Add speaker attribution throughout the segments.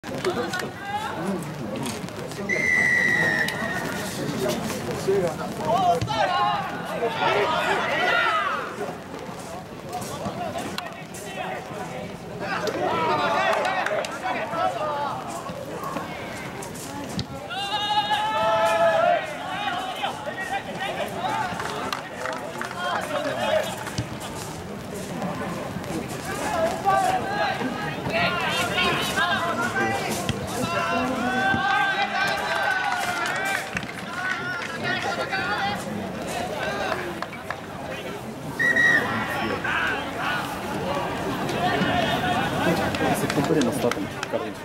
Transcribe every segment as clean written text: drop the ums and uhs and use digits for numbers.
Speaker 1: セットプレーのスタートに引っかかるでしょ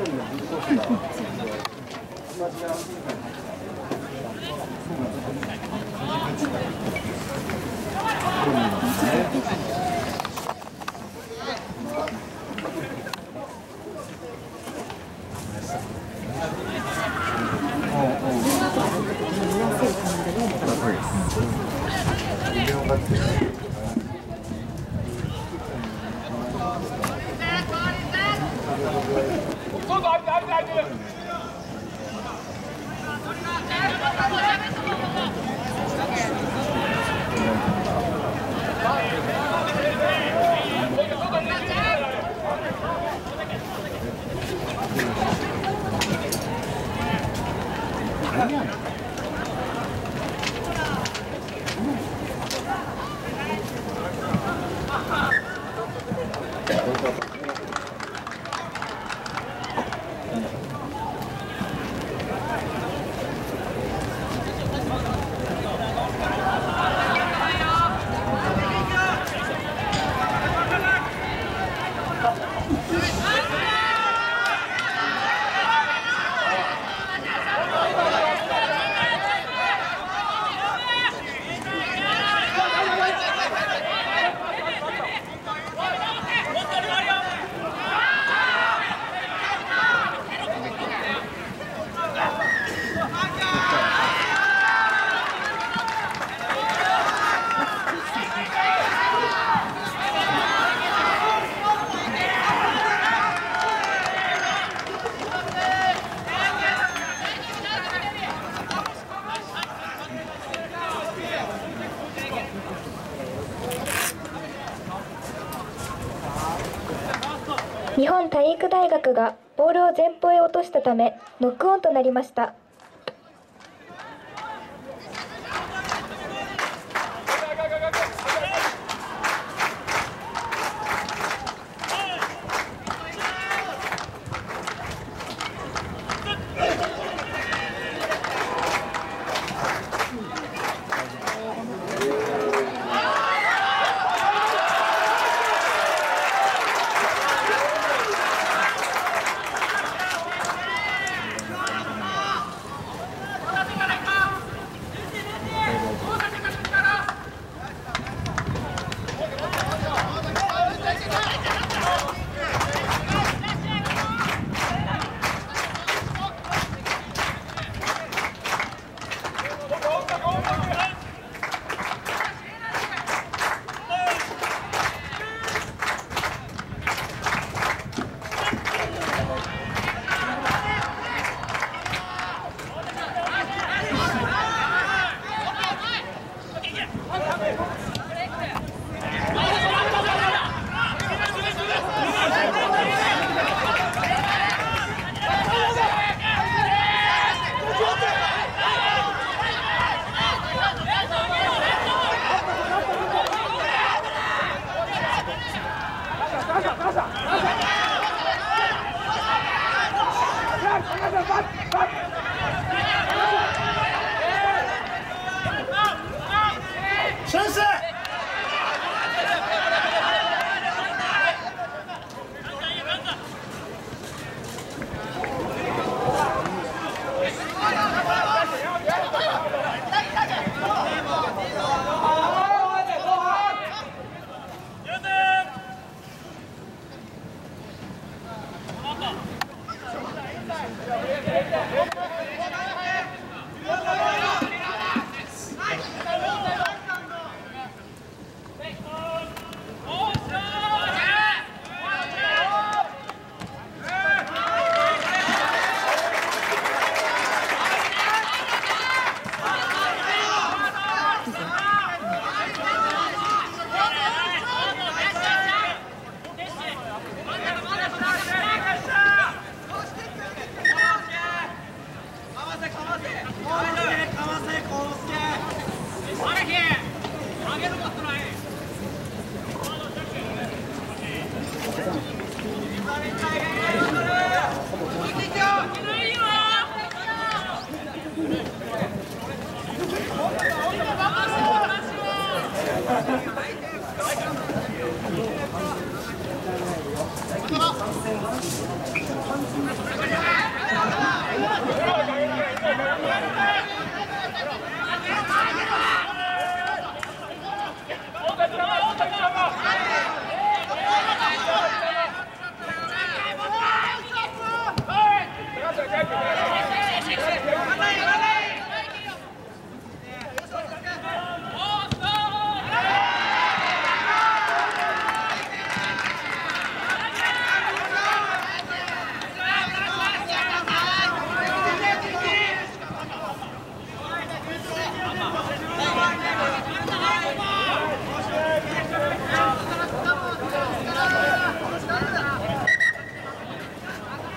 Speaker 2: 日本体育大学がボールを前方へ落としたためノックオンとなりました。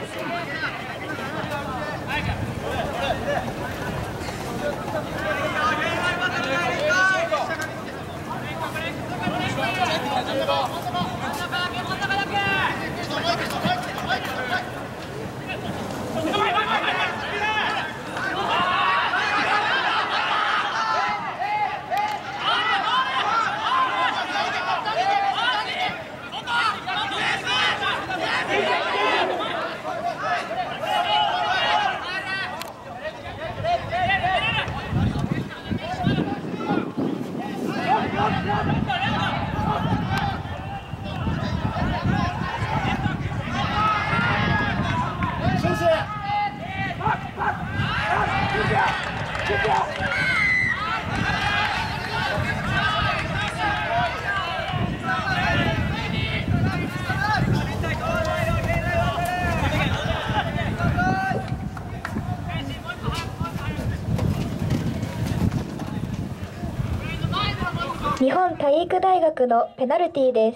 Speaker 2: 日本体育大学のペナルティーです。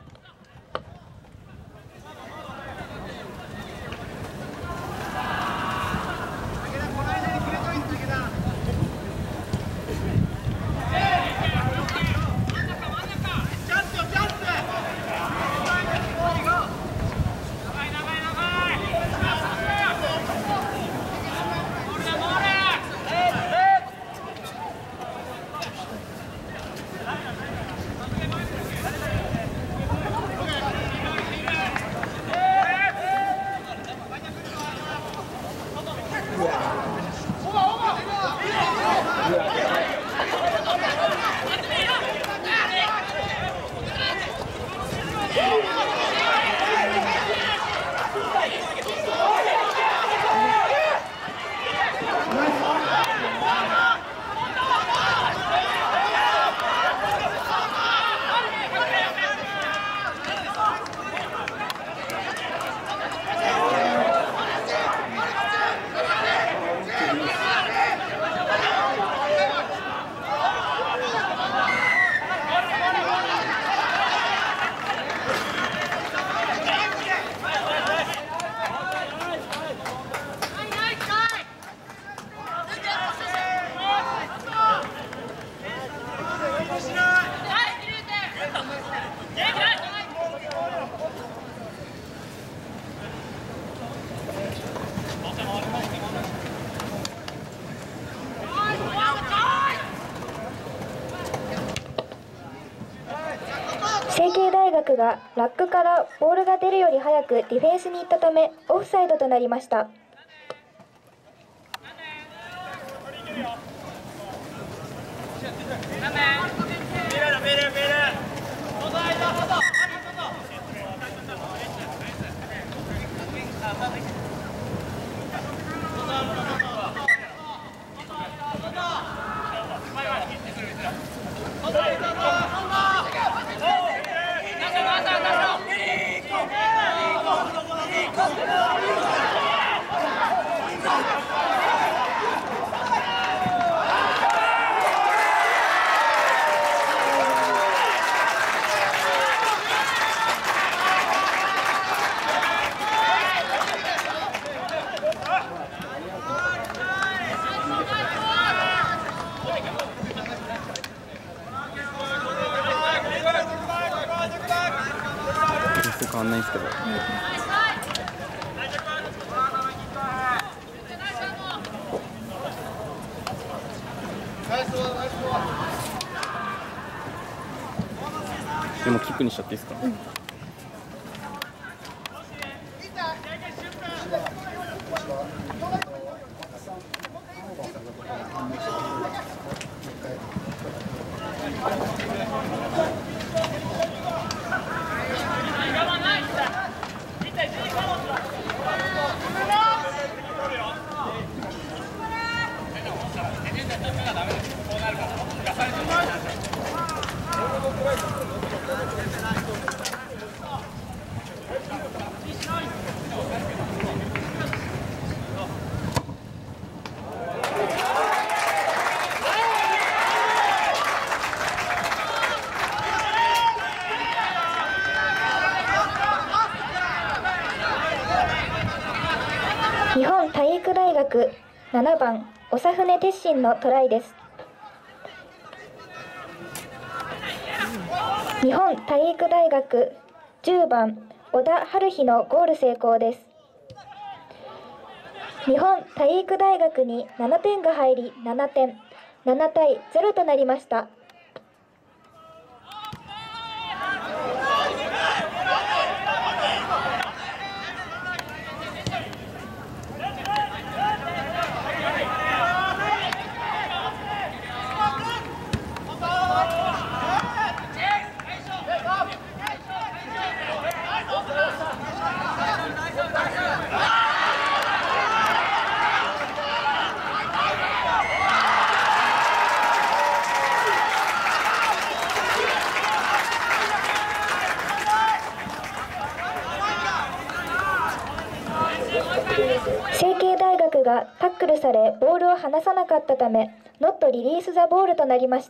Speaker 2: 成蹊大学がラックからボールが出るより早くディフェンスに行ったためオフサイドとなりました。
Speaker 1: 変わんないですけど、でもキックにしちゃっていいですか？
Speaker 2: 日本体育大学7番長船鉄心のトライです。日本体育大学10番小田晴日のゴール成功です。日本体育大学に7点が入り7点、7対0となりました。成蹊大学がタックルされボールを離さなかったためノットリリースザボールとなりました。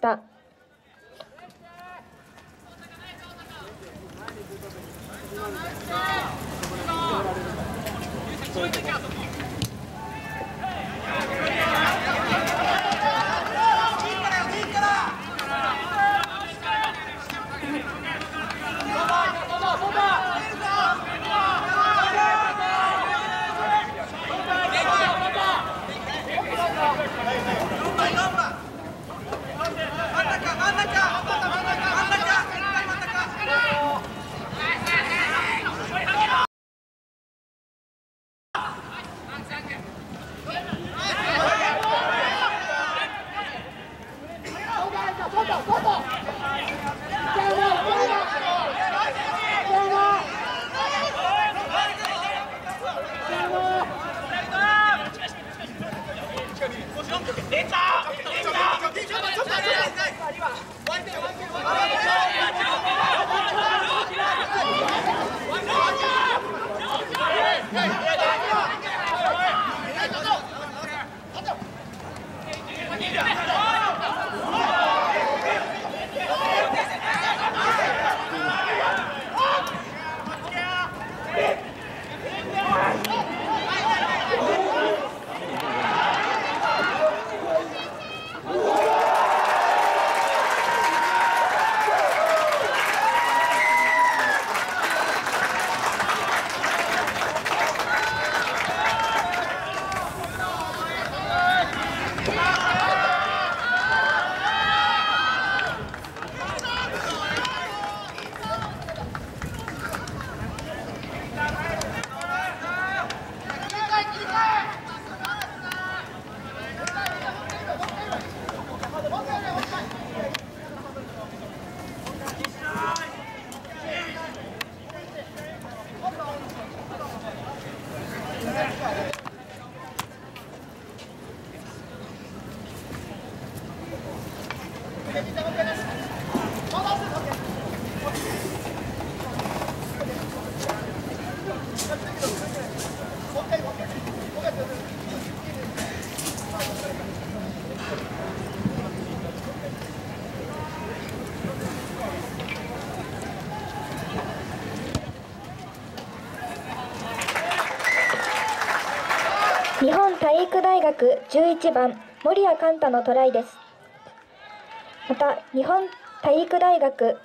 Speaker 2: 日本体育大学11番森谷寛太のトライです。また日本体育大学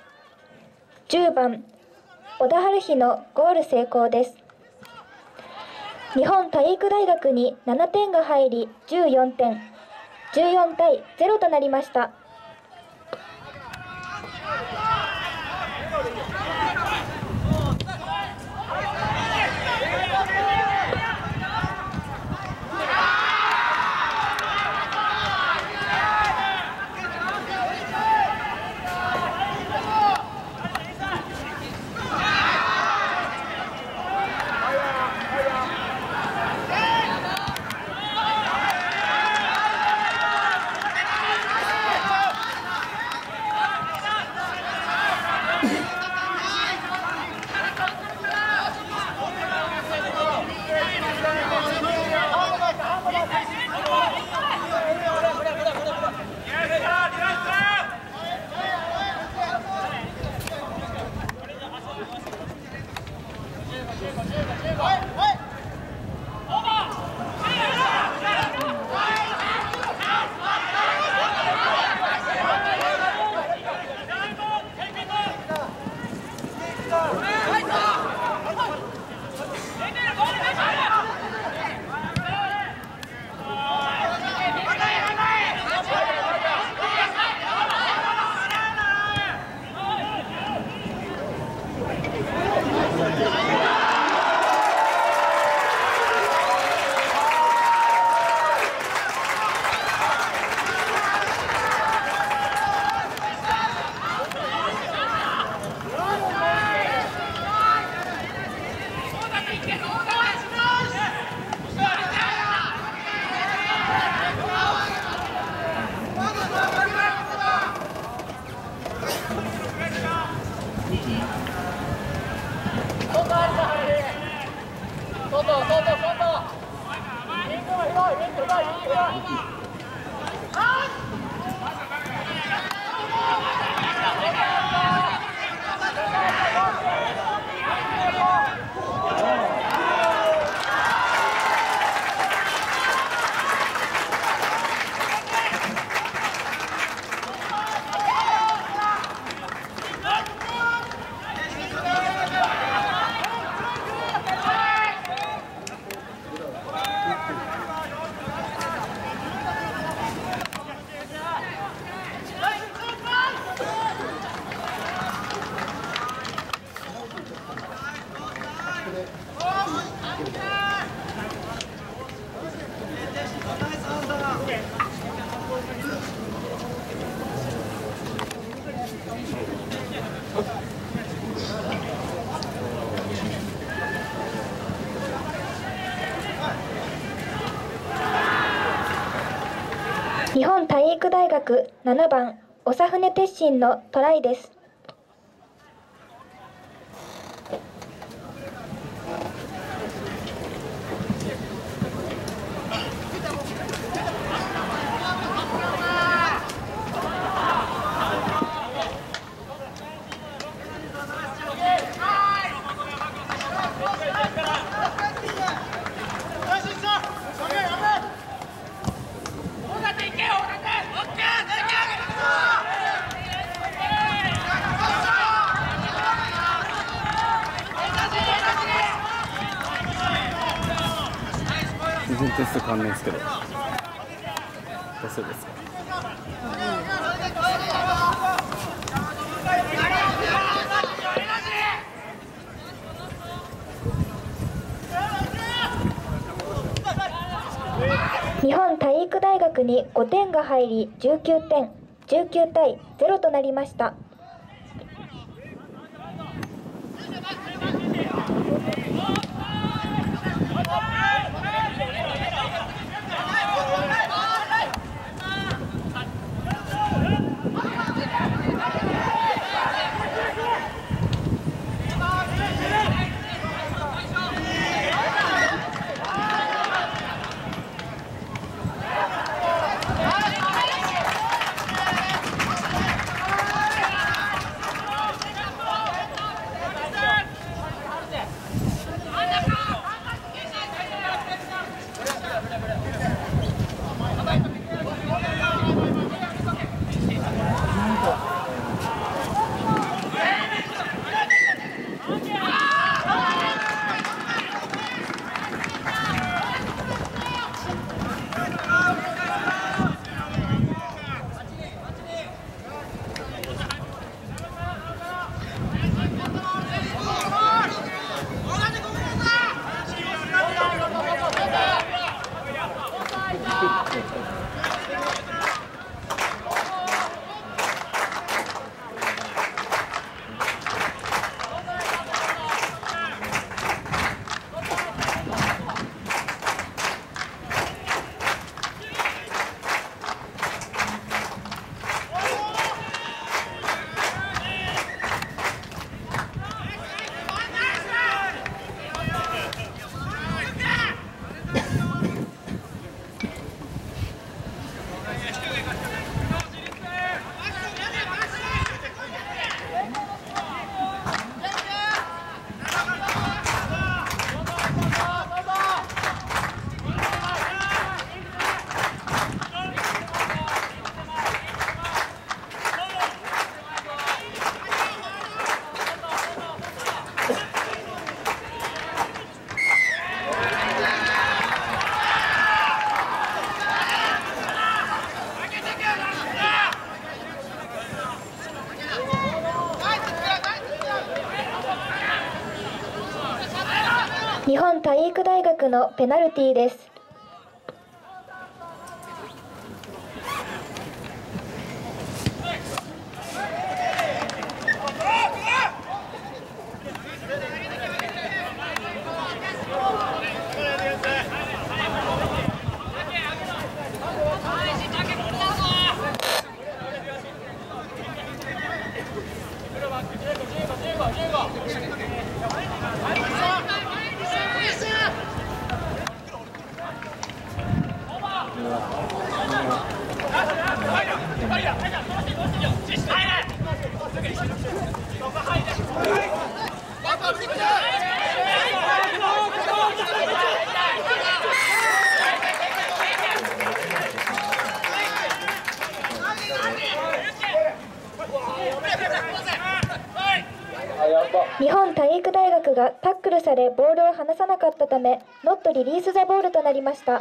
Speaker 2: 10番小田晴日のゴール成功です。日本体育大学に7点が入り14点、14対0となりました。 日本体育大学7番長船鉄心のトライです。
Speaker 1: 全然点数変わんないですけど、どうするですか。
Speaker 2: 日本体育大学に5点が入り19点、19対0となりました。日本体育大学のペナルティーです。 日本体育大学がタックルされボールを離さなかったためノットリリースザボールとなりました。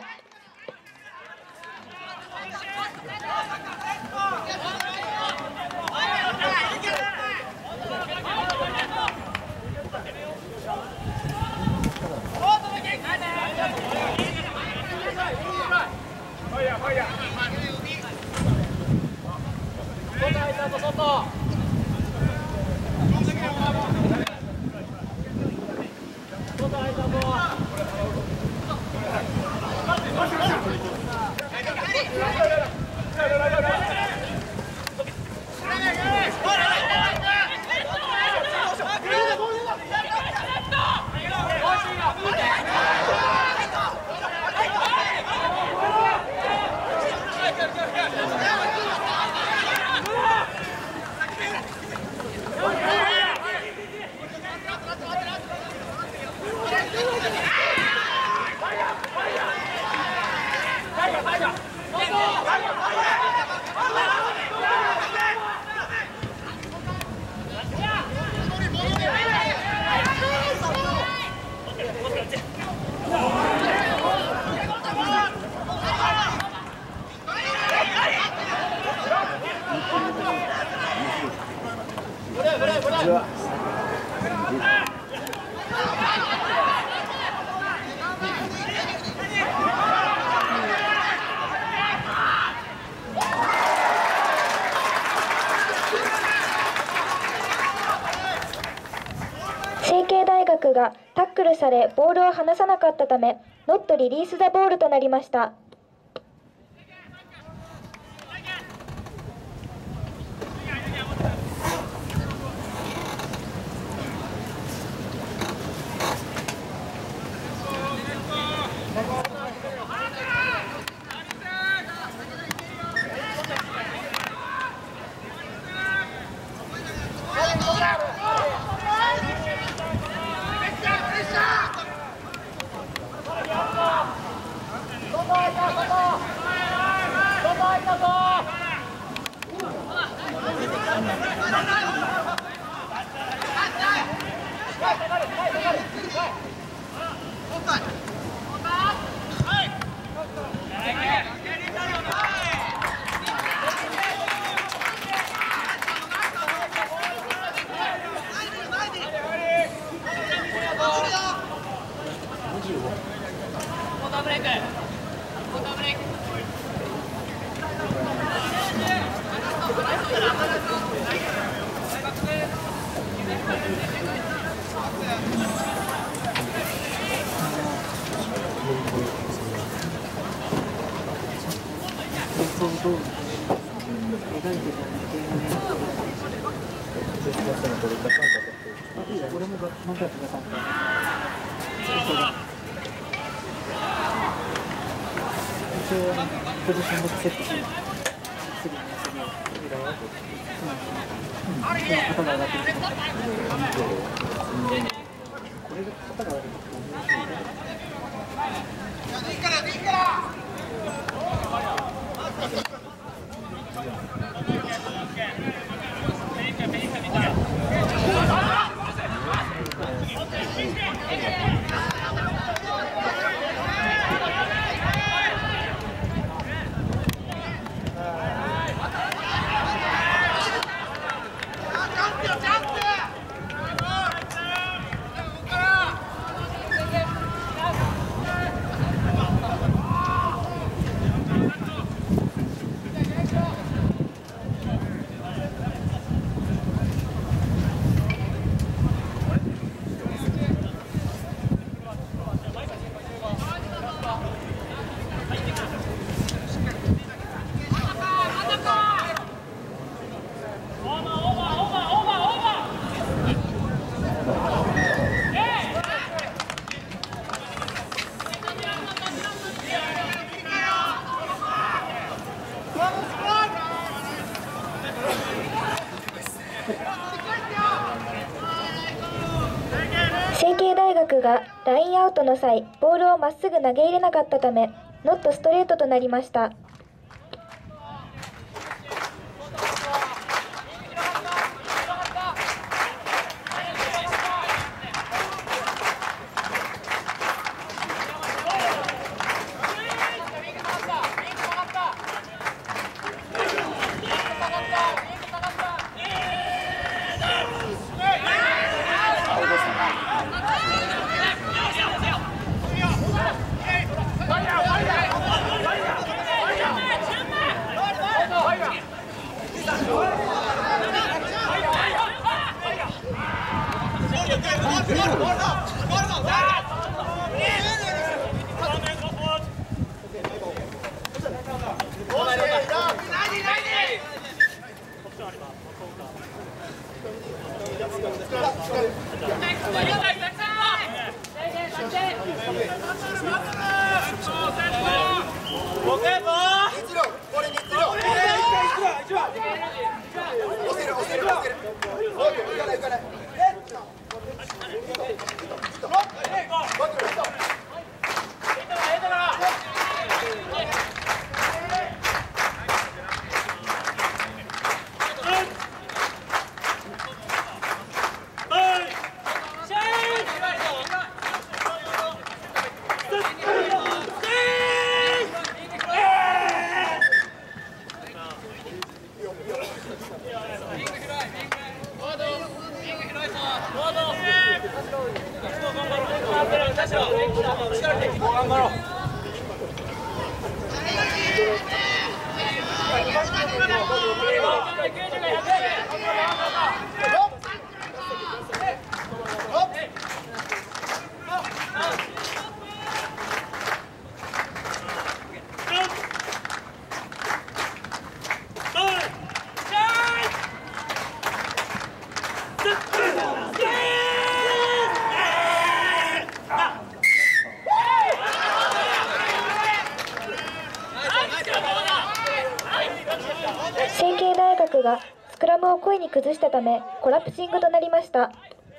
Speaker 2: 成蹊大学がタックルされボールを離さなかったためノットリリースザボールとなりました。
Speaker 3: ポジションだけセットして、次肩が上がってる。これで肩が上がると
Speaker 2: ラインアウトの際、ボールをまっすぐ投げ入れなかったため、ノットストレートとなりました。成蹊大学がスクラムを故意に崩したためコラプシングとなりました。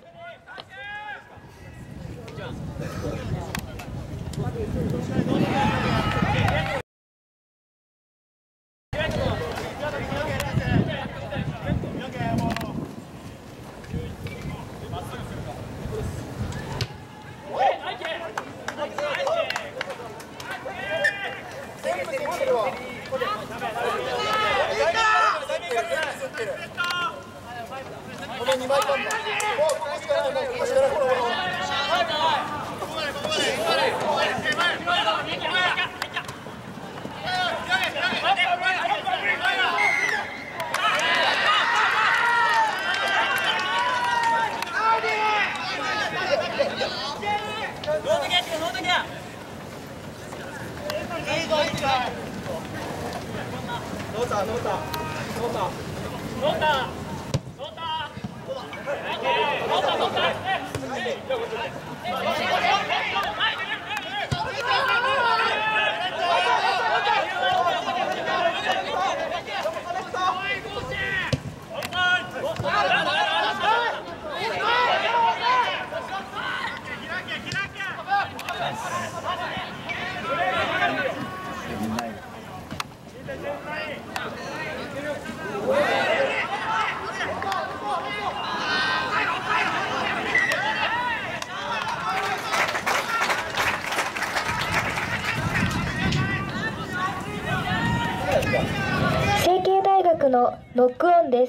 Speaker 2: 成蹊大学のノックオンです。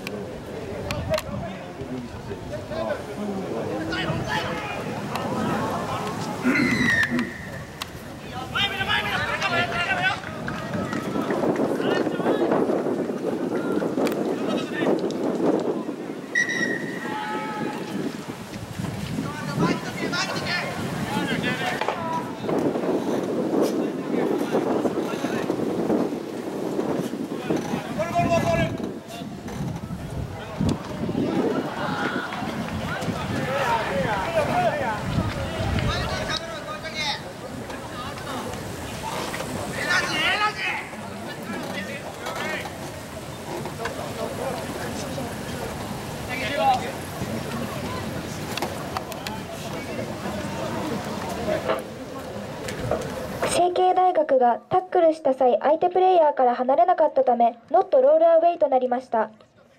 Speaker 2: 成蹊大学がタックルした際、相手プレイヤーから離れなかったため、ノットロールアウェイとなりました。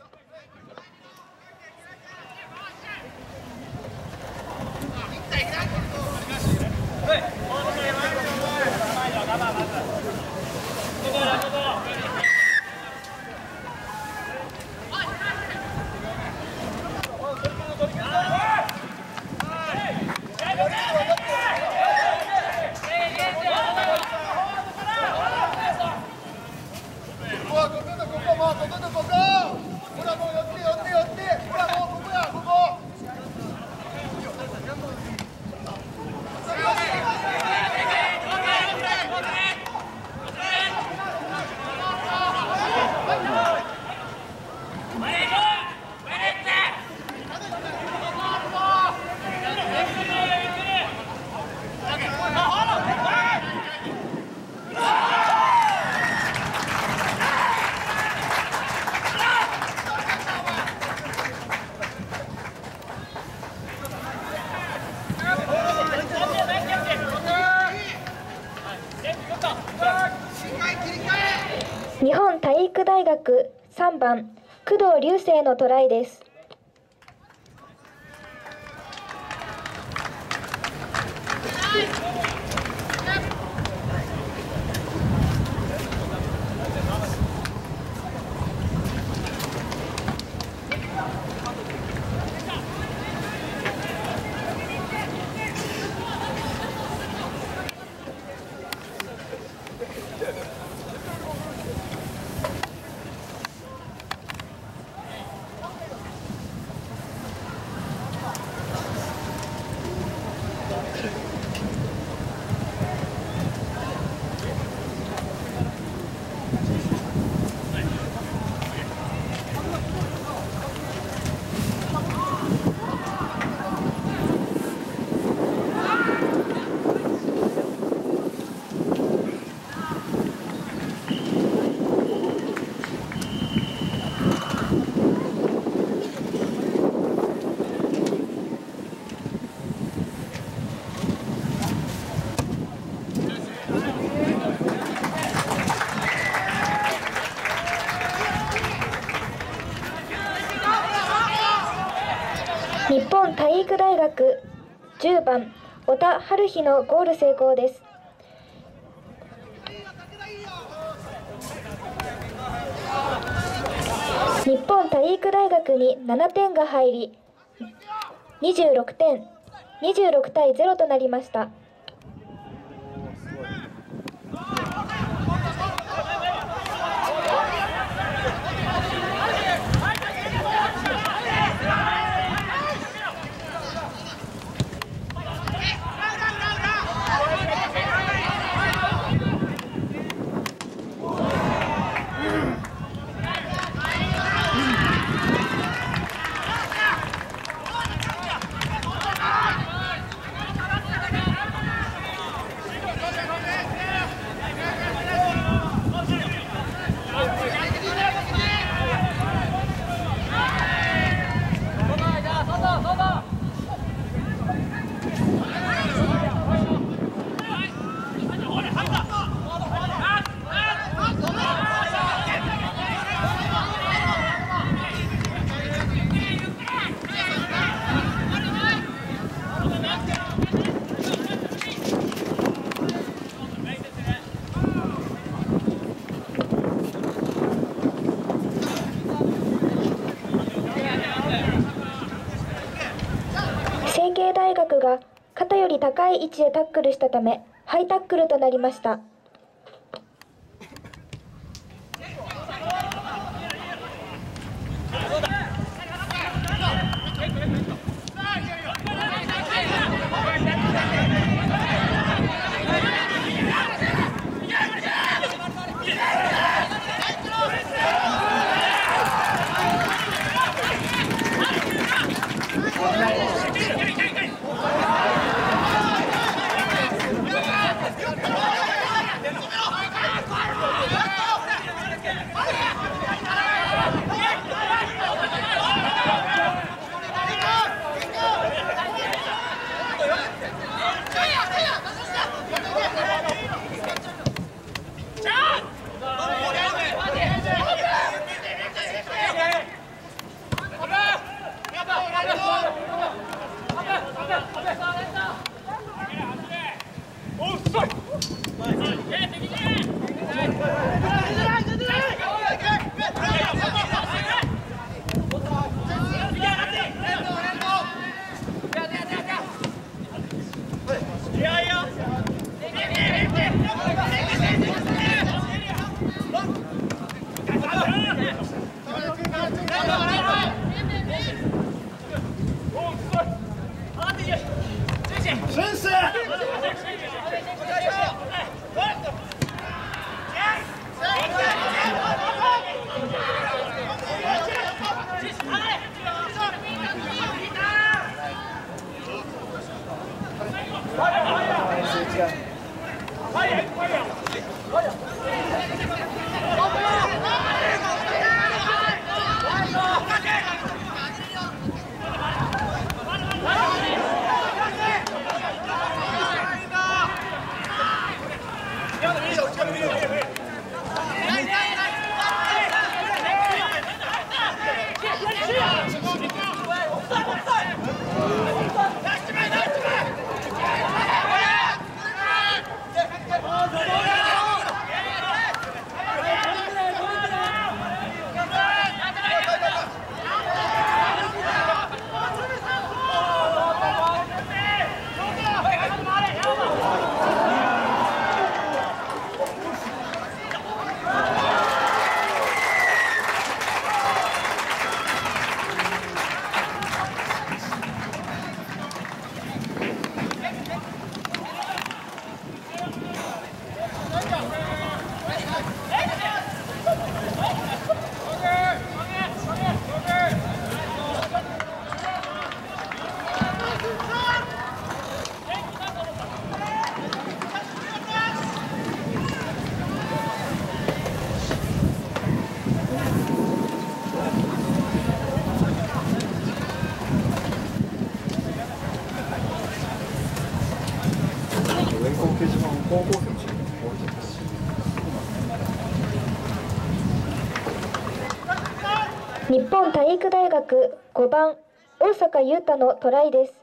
Speaker 2: 日本体育大学3番工藤隆成のトライです。日本体育大学10番小田春日のゴール成功です。日本体育大学に7点が入り、26対0となりました。 手が肩より高い位置でタックルしたため、ハイタックルとなりました。日本体育大学5番大阪優太のトライです。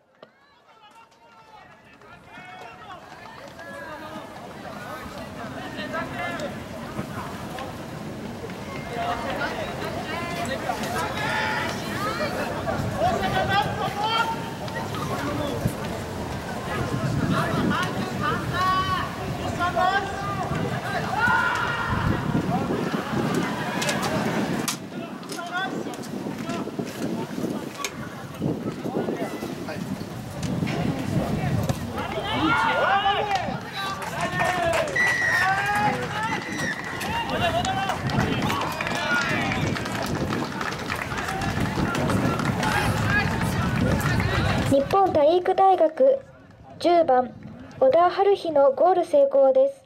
Speaker 2: 日本体育大学10番小田晴日のゴール成功です。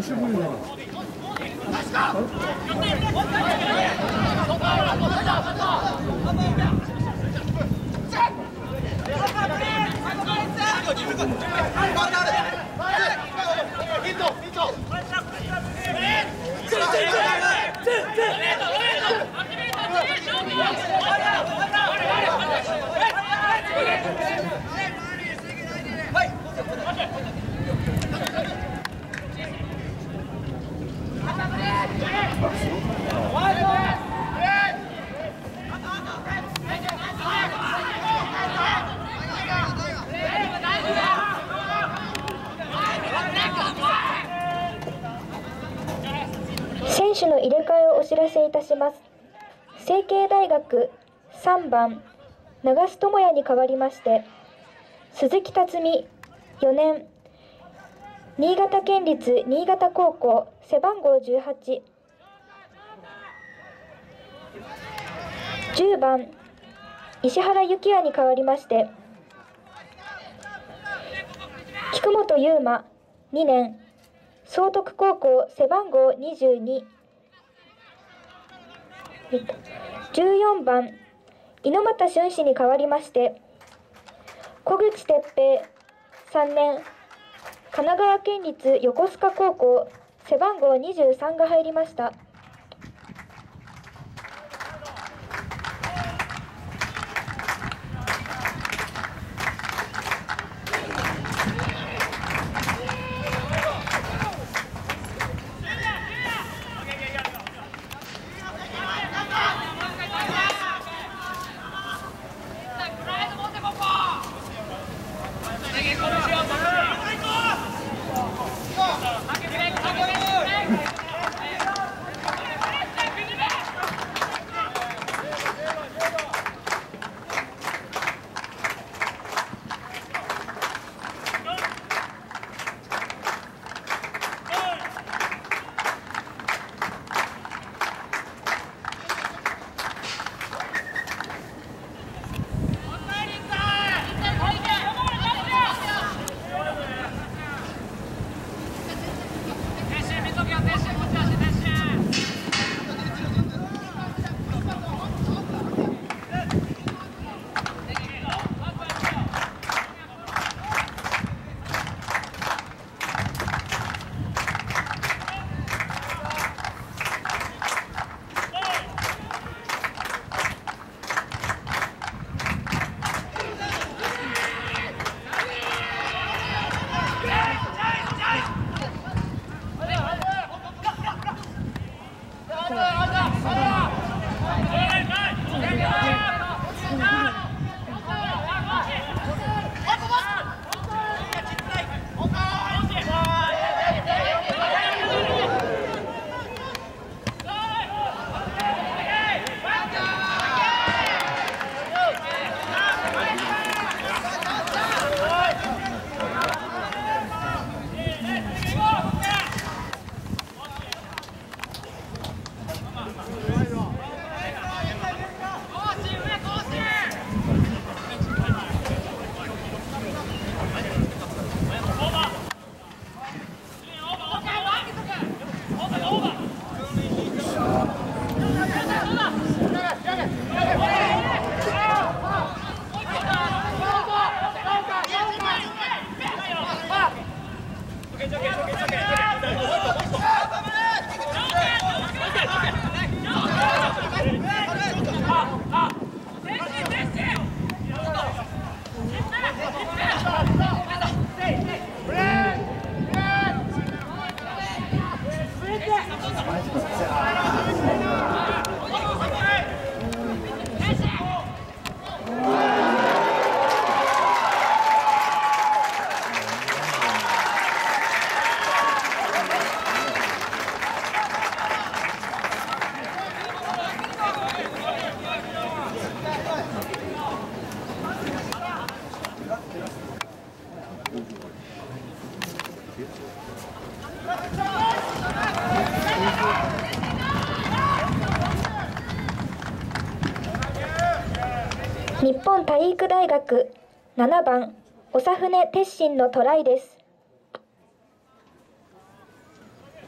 Speaker 2: 選手の入れ替えをお知らせいたします。成蹊大学3番長須智也に代わりまして鈴木辰巳4年新潟県立新潟高校背番号18、10番石原幸也に代わりまして菊本悠馬2年崇徳高校背番号22、14番猪俣俊志に代わりまして小口哲平3年神奈川県立横須賀高校背番号23が入りました。日本体育大学7番長船鉄心のトライです。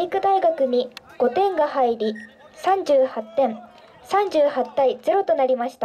Speaker 2: 育大学に5点が入り38点、38対0となりました。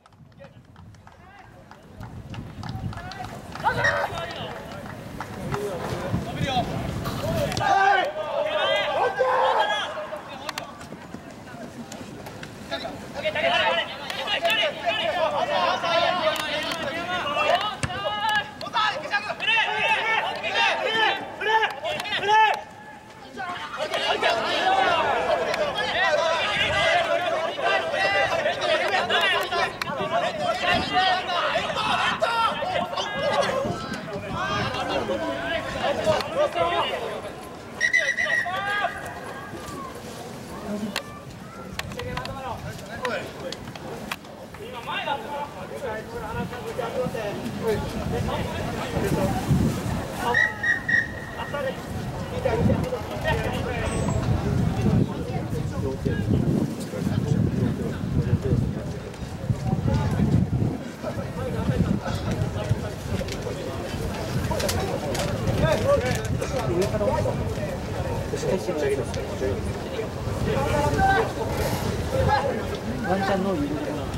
Speaker 3: ワンちゃんのゆるくな。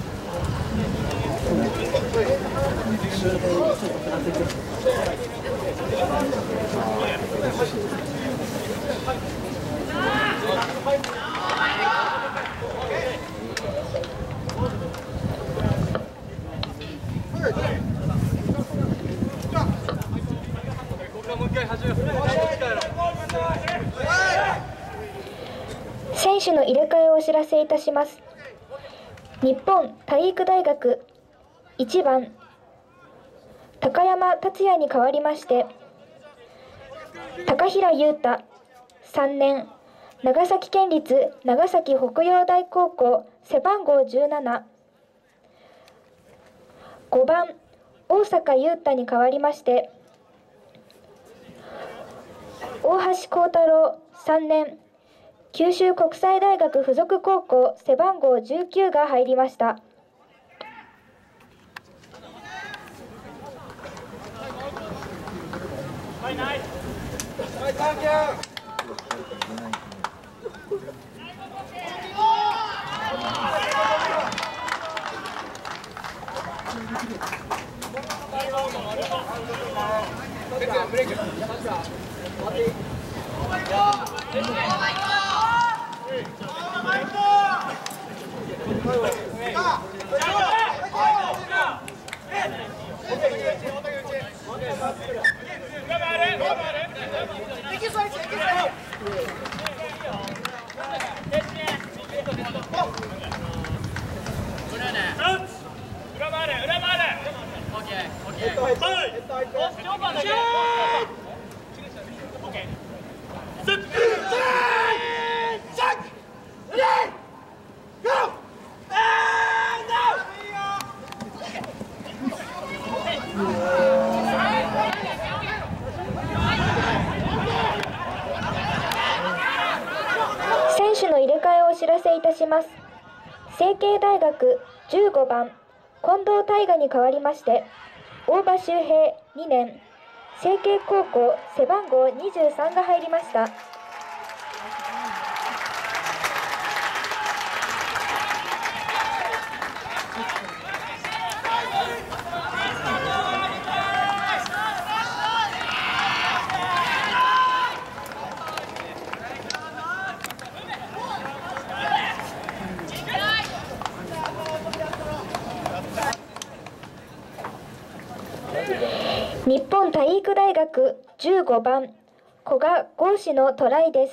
Speaker 2: 選手の入れ替えをお知らせいたします。日本体育大学1番高山達也に代わりまして高平優太3年長崎県立長崎北陽大高校背番号17、5番大阪優太に代わりまして大橋幸太郎3年九州国際大学附属高校背番号19が入りました。選手の入れ替えをお知らせいたします。成蹊大学15番近藤大我に代わりまして大場周平2年成蹊高校背番号23が入りました。日本体育大学15番古賀剛志のトライです。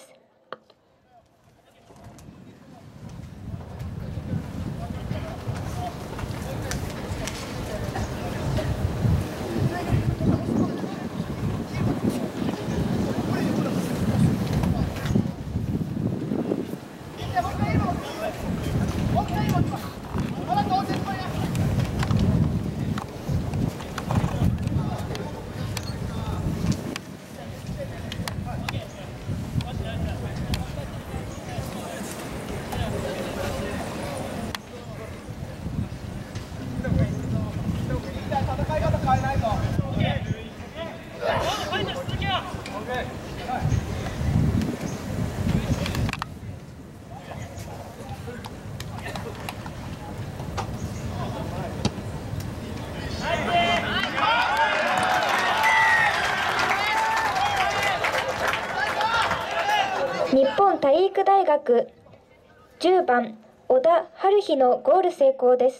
Speaker 2: 本体育大学10番小田春日のゴール成功です。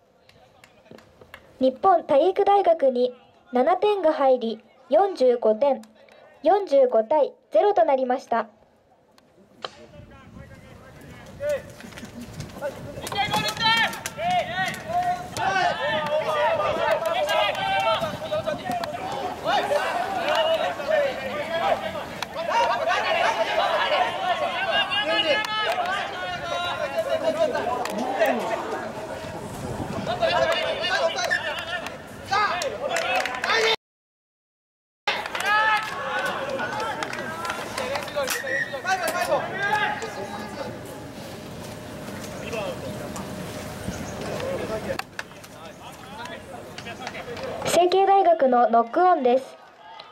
Speaker 2: 日本体育大学に7点が入り45点、45対0となりました。成蹊大学のノックオンです。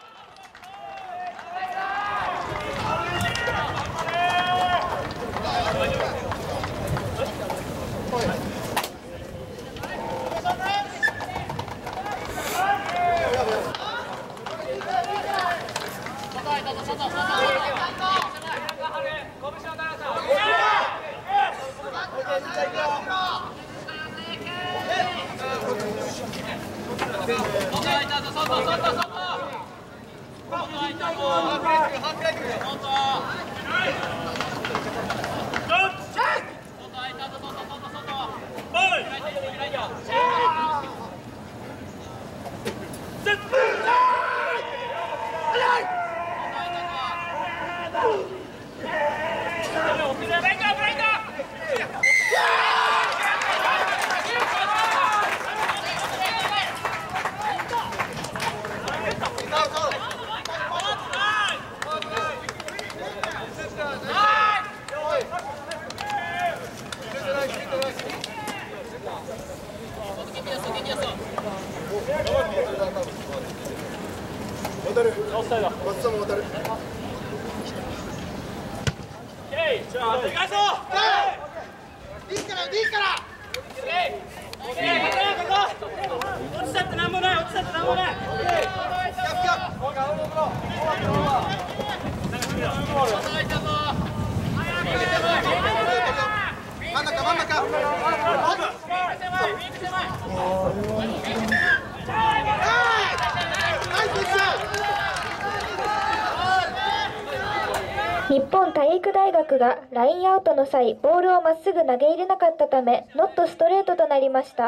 Speaker 2: 日本体育大学がラインアウトの際、ボールをまっすぐ投げ入れなかったため、ノットストレートとなりました。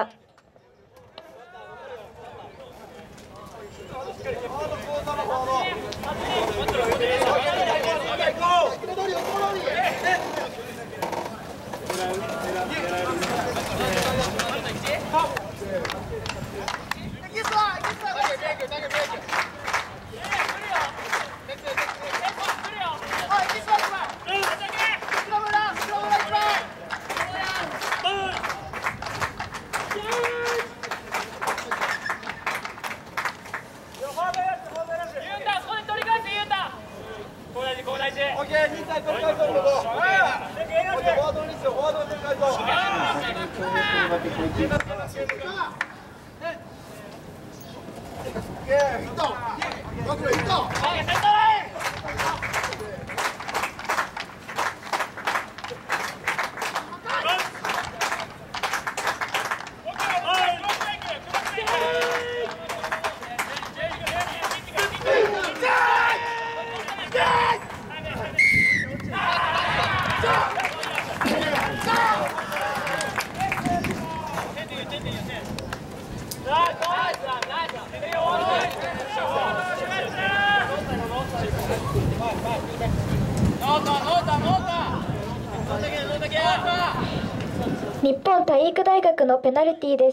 Speaker 2: 日本体育大学のペナルティーです。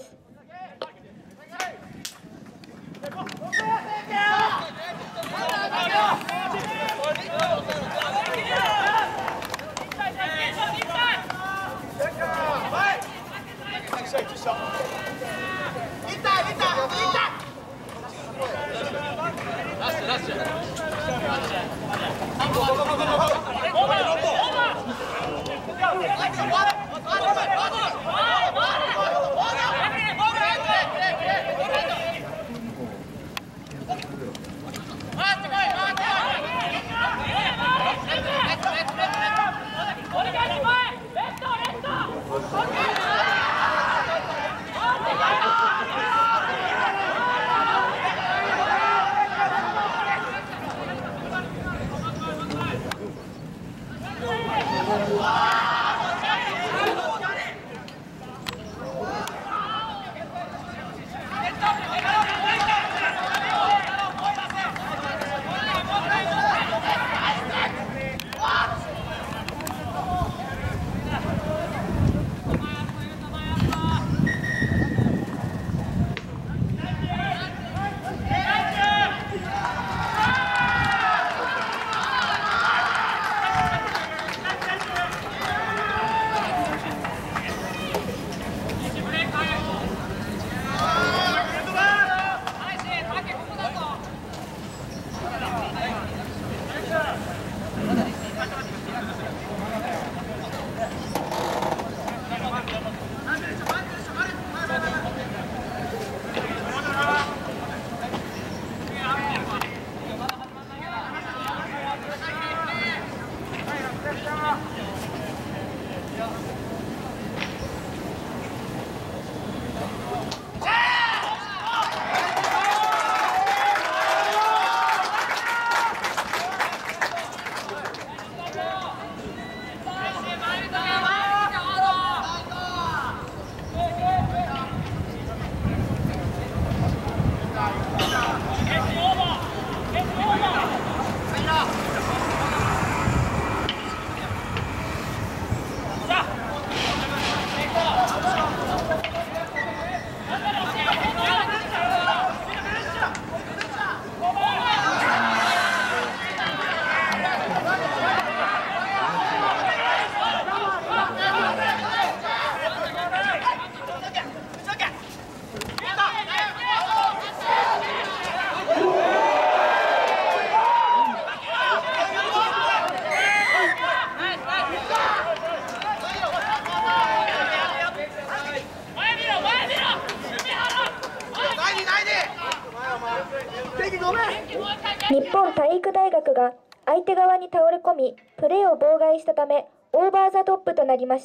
Speaker 2: 日本体育大学が相手側に倒れ込み、プレーを妨害したため、オーバーザトップとなりました。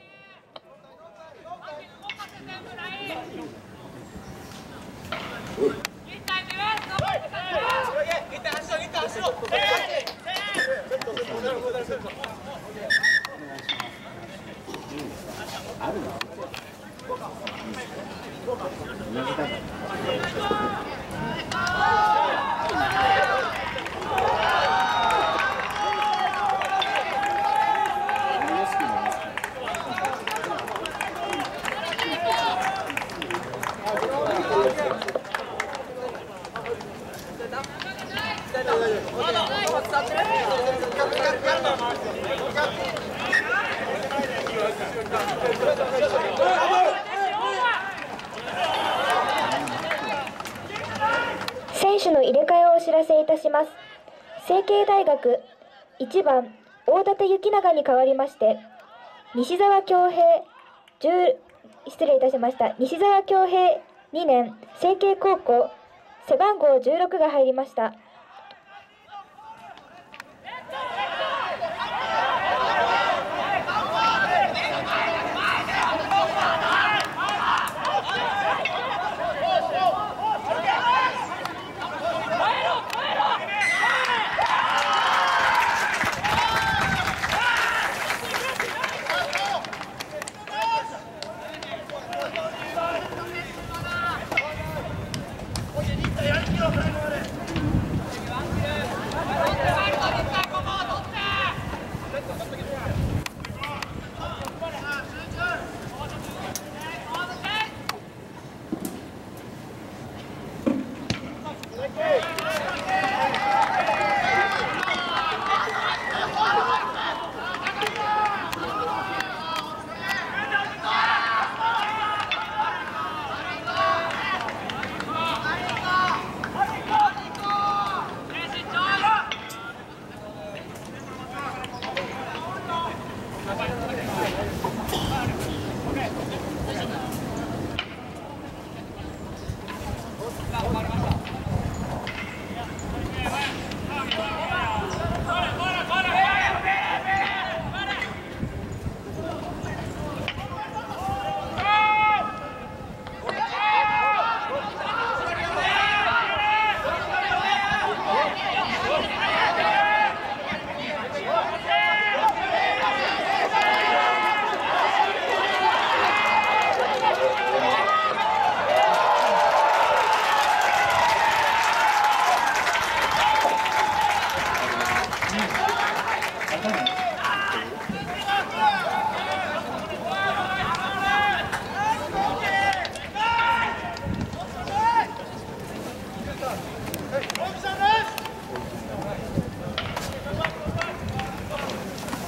Speaker 2: 選手の入れ替えをお知らせいたします。成蹊大学1番大館幸永に代わりまして西澤恭平失礼いたしました。西澤恭平2年成蹊高校背番号16が入りました。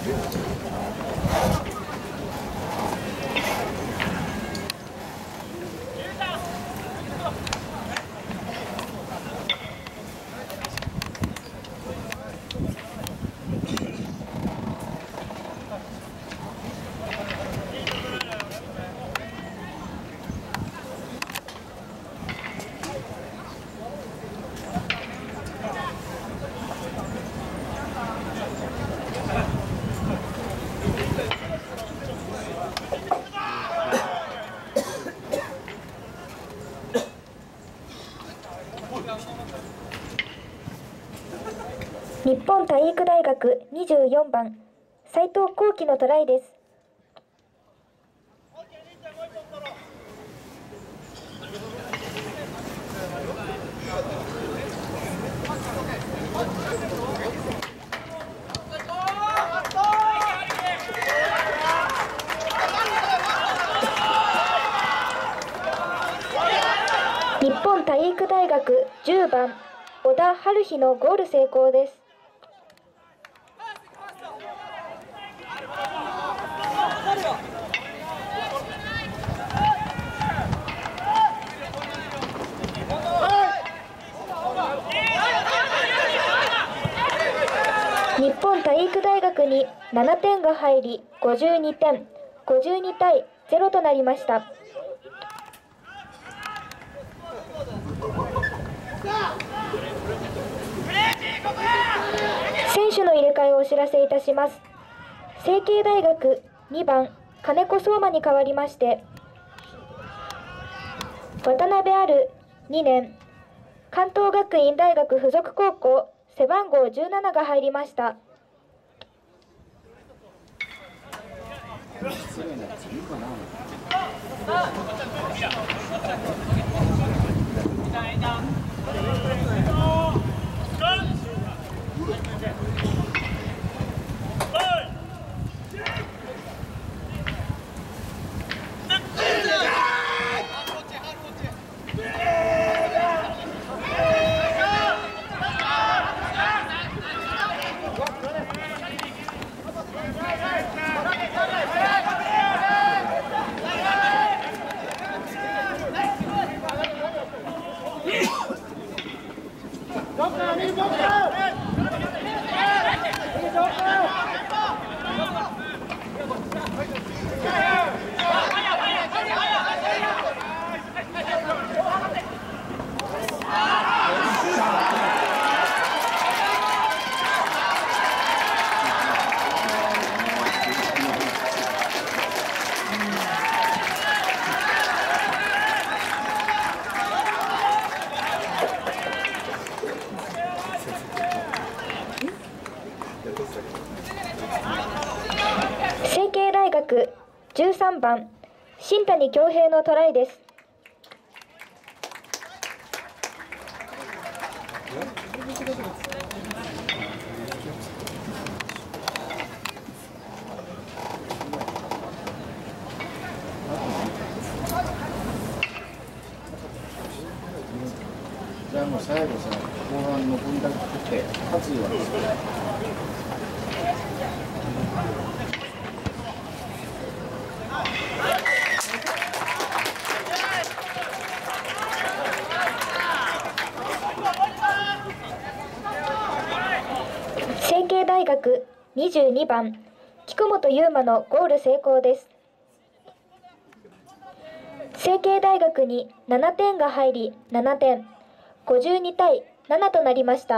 Speaker 2: 日本体育大学24番斉藤幸輝のトライです。日本体育大学10番小田晴日のゴール成功です。日本体育大学に7点が入り52点、52対0となりました。選手の入れ替えをお知らせいたします。成蹊大学2番金子相馬に代わりまして渡辺ある2年関東学院大学附属高校背番号17が入りました。成蹊大学13番新谷恭平のトライです。
Speaker 4: じゃあもう最後さ、後半の分だけ作って勝つようにして
Speaker 2: 成蹊大学22番菊本悠馬のゴール成功です。成蹊大学に7点が入り7点、52対7となりました。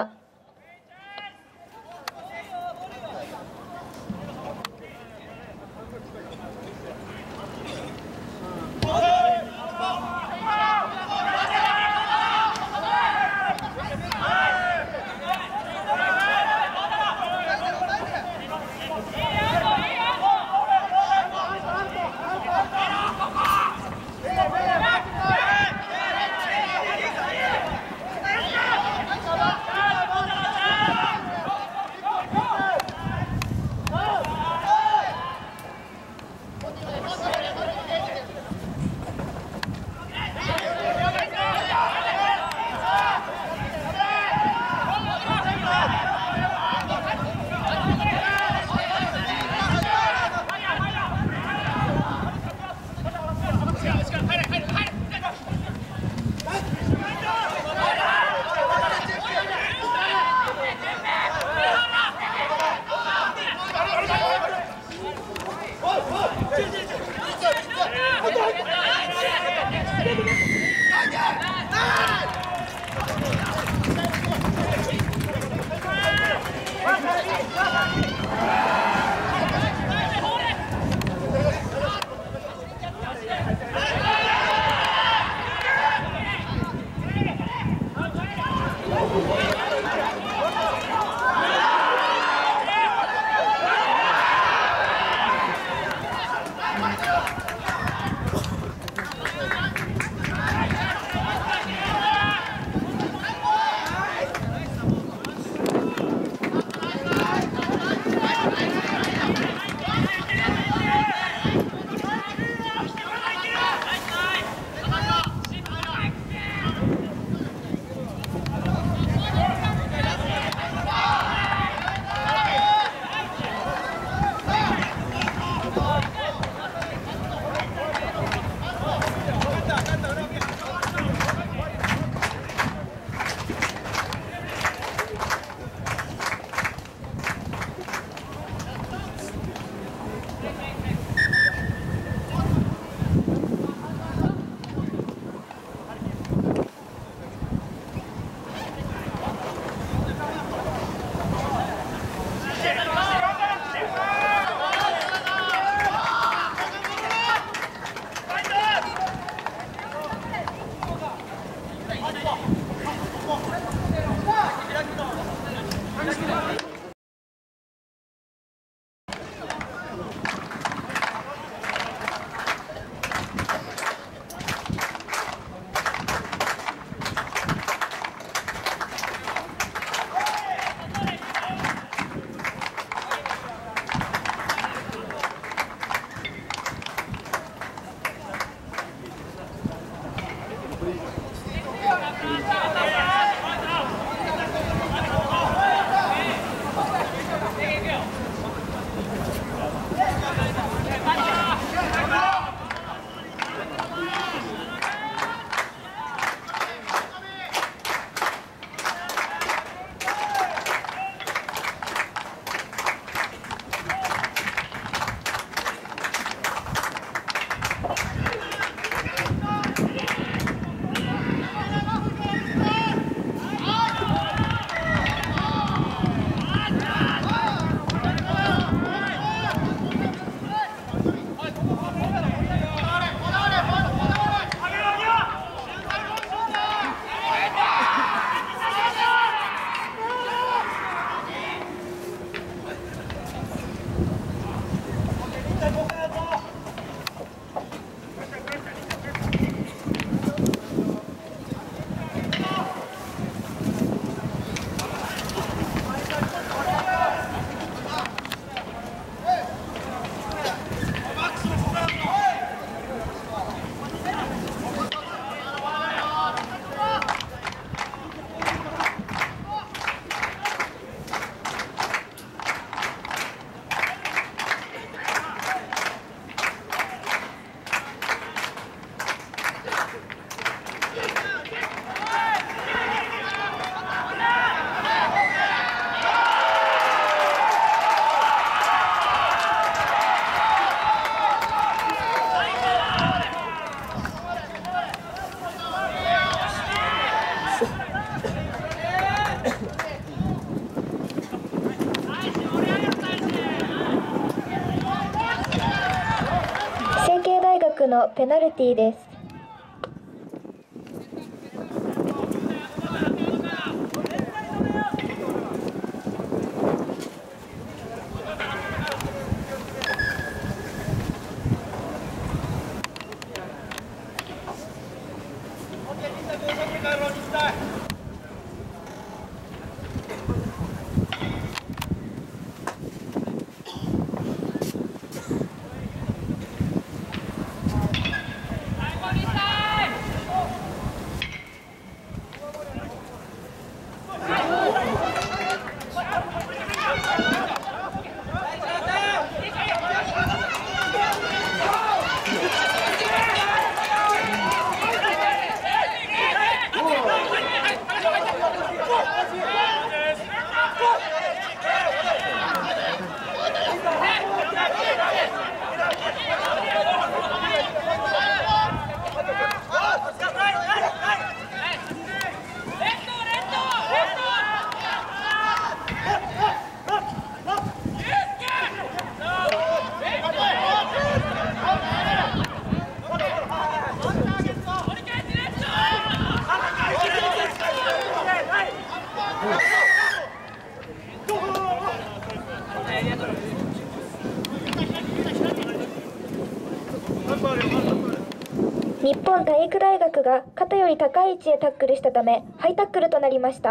Speaker 2: のペナルティーです。 日本体育大学が肩より高い位置へタックルしたためハイタックルとなりました。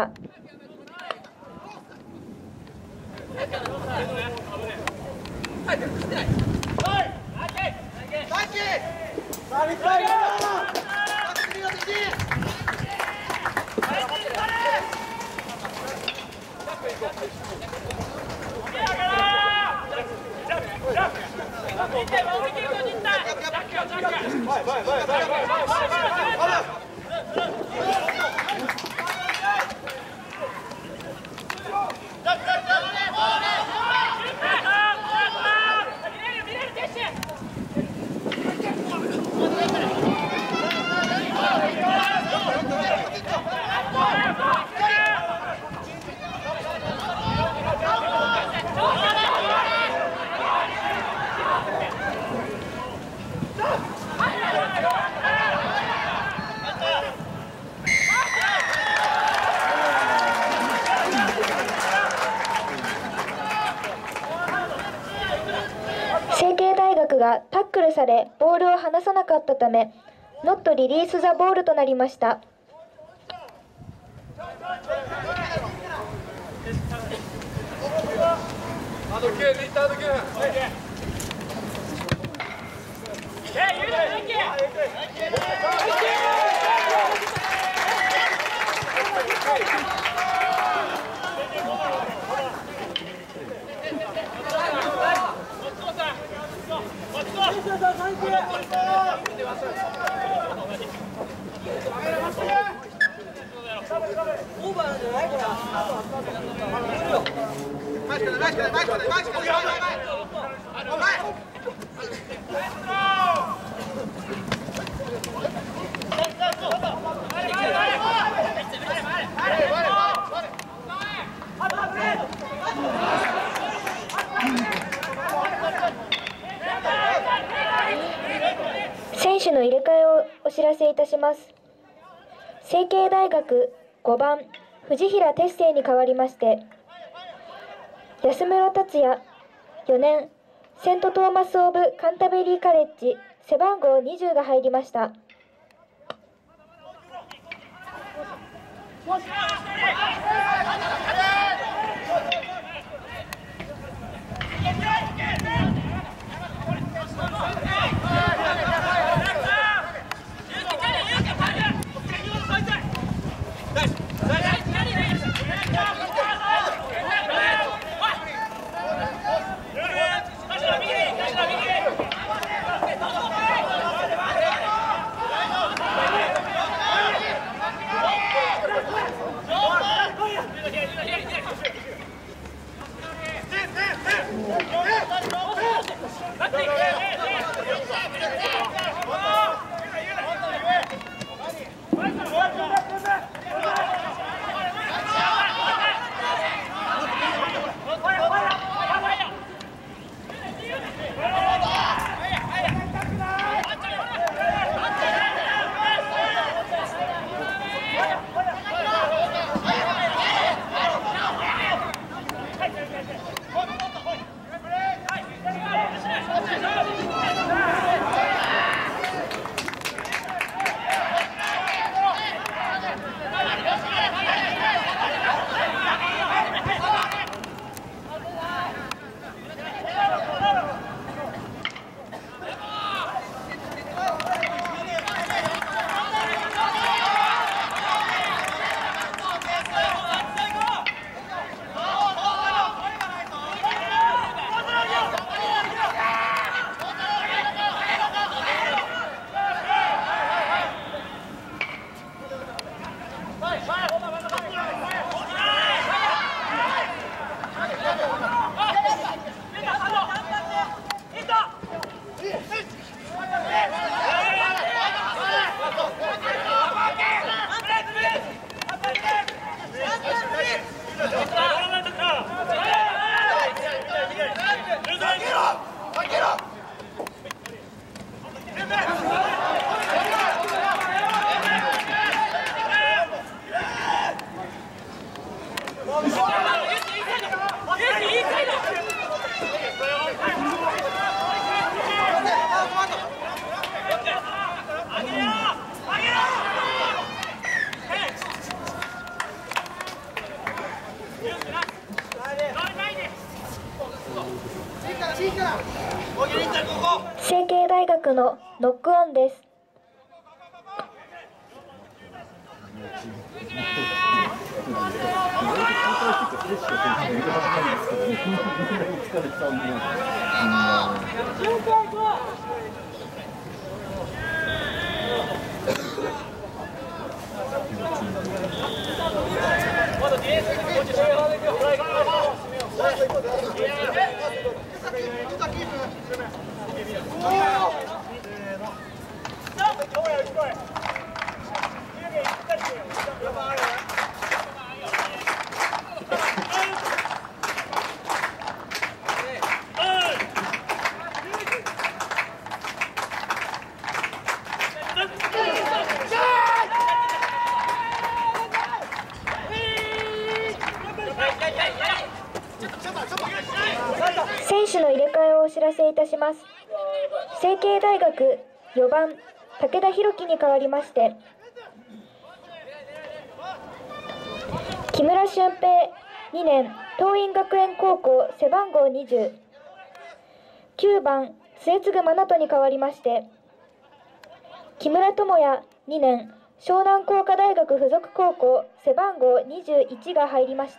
Speaker 2: 成蹊大学がタックルされボールを離さなかったためノットリリースザボールとなりました。選手の入れ替えをお知らせいたします。成蹊大学5番藤平哲星に代わりまして安室達也4年セントトーマス・オブ・カンタベリーカレッジ背番号20が入りました。 成蹊大学のノックオンです。選手の入れ替えをお知らせいたします。成蹊大学4番武田弘樹に代わりまして木村俊平2年桐蔭学園高校背番号20、9番末次真人に代わりまして木村智也2年湘南工科大学附属高校背番号21が入りました。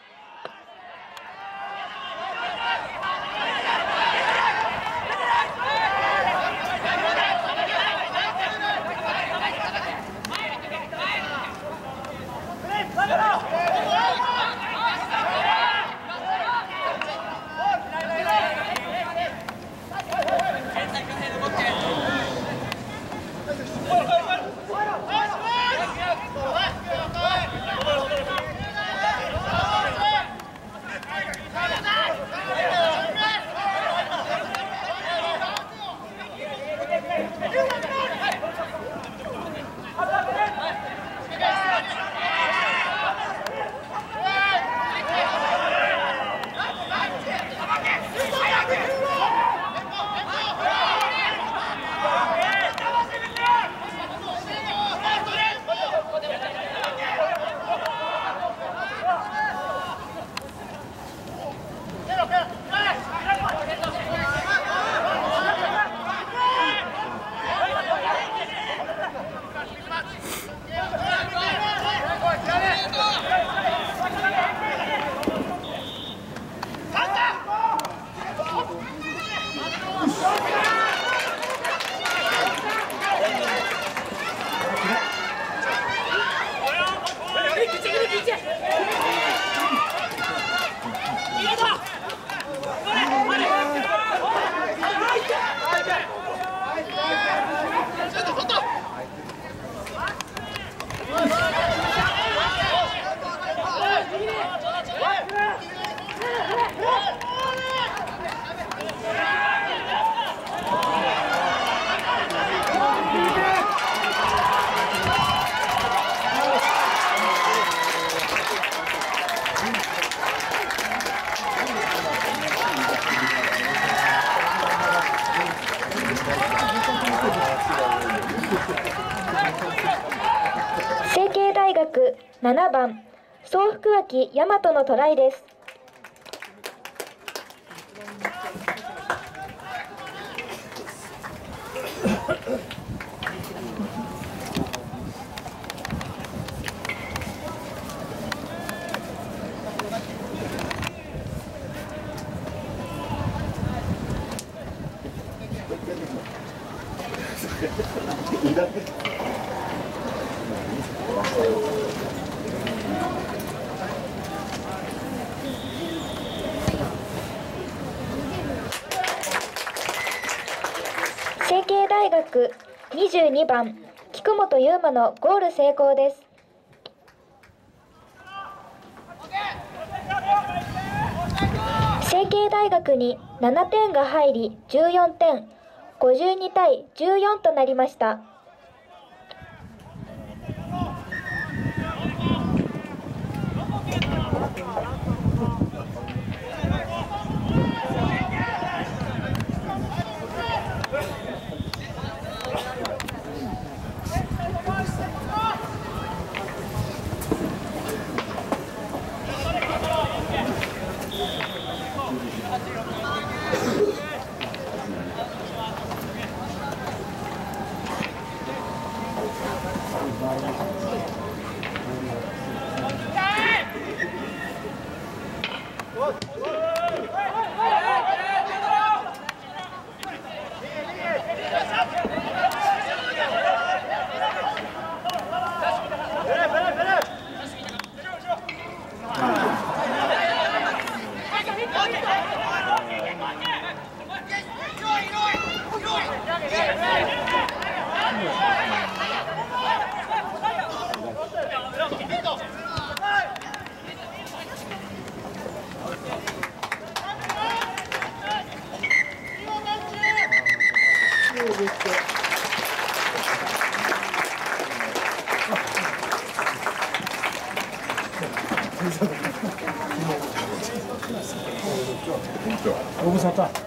Speaker 2: 成蹊大学7番総福脇大和のトライです。成蹊大学22番菊本悠馬のゴール成功です。成蹊大学に7点が入り14点、52対14となりました。
Speaker 3: ご無沙汰。